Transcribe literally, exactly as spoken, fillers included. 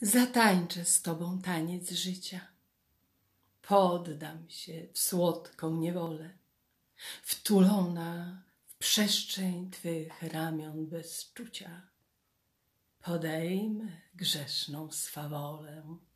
Zatańczę z tobą taniec życia. Poddam się w słodką niewolę, wtulona w przestrzeń twych ramion bez czucia. Podejmę grzeszną swawolę.